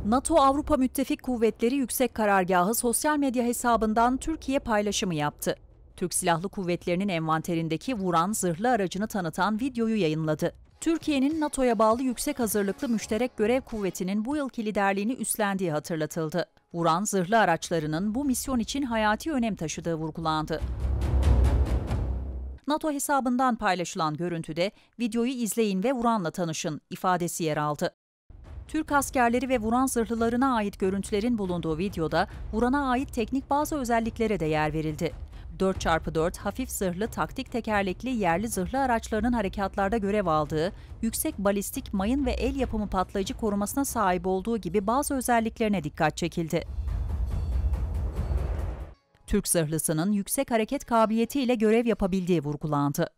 NATO Avrupa Müttefik Kuvvetleri Yüksek Karargahı sosyal medya hesabından Türkiye paylaşımı yaptı. Türk Silahlı Kuvvetleri'nin envanterindeki Vuran zırhlı aracını tanıtan videoyu yayınladı. Türkiye'nin NATO'ya bağlı Yüksek Hazırlıklı Müşterek Görev Kuvveti'nin bu yılki liderliğini üstlendiği hatırlatıldı. Vuran zırhlı araçlarının bu misyon için hayati önem taşıdığı vurgulandı. NATO hesabından paylaşılan görüntüde "Videoyu izleyin ve Vuran'la tanışın" ifadesi yer aldı. Türk askerleri ve Vuran zırhlılarına ait görüntülerin bulunduğu videoda Vuran'a ait teknik bazı özelliklere de yer verildi. 4x4 hafif zırhlı taktik tekerlekli yerli zırhlı araçlarının harekatlarda görev aldığı, yüksek balistik mayın ve el yapımı patlayıcı korumasına sahip olduğu gibi bazı özelliklerine dikkat çekildi. Türk zırhlısının yüksek hareket kabiliyetiyle görev yapabildiği vurgulandı.